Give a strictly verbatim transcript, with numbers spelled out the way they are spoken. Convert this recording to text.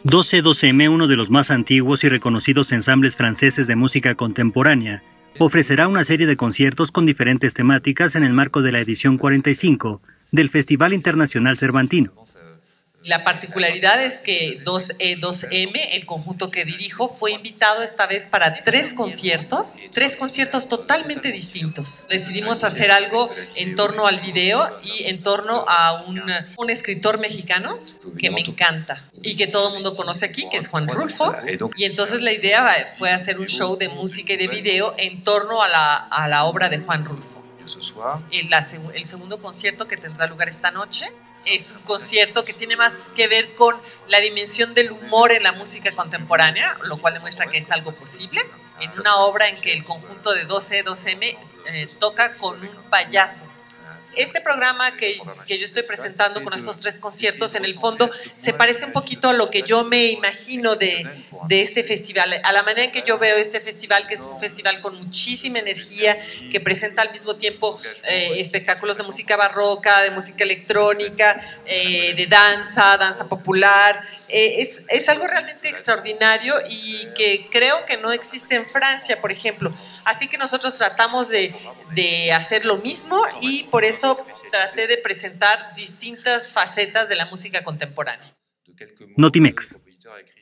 doce doce eme, uno de los más antiguos y reconocidos ensambles franceses de música contemporánea, ofrecerá una serie de conciertos con diferentes temáticas en el marco de la edición cuarenta y cinco del Festival Internacional Cervantino. La particularidad es que dos E dos eme, el conjunto que dirijo, fue invitado esta vez para tres conciertos, tres conciertos totalmente distintos. Decidimos hacer algo en torno al video y en torno a un, un escritor mexicano que me encanta y que todo el mundo conoce aquí, que es Juan Rulfo. Y entonces la idea fue hacer un show de música y de video en torno a la, a la obra de Juan Rulfo. El, la, el segundo concierto, que tendrá lugar esta noche, es un concierto que tiene más que ver con la dimensión del humor en la música contemporánea, lo cual demuestra que es algo posible, en una obra en que el conjunto de doce E doce eme eh, toca con un payaso. Este programa que, que yo estoy presentando con estos tres conciertos, en el fondo, se parece un poquito a lo que yo me imagino de, de este festival, a la manera en que yo veo este festival, que es un festival con muchísima energía, que presenta al mismo tiempo eh, espectáculos de música barroca, de música electrónica, eh, de danza, danza popular. Eh, es, es algo realmente extraordinario y que creo que no existe en Francia, por ejemplo. Así que nosotros tratamos de, de hacer lo mismo y por eso traté de presentar distintas facetas de la música contemporánea. Notimex.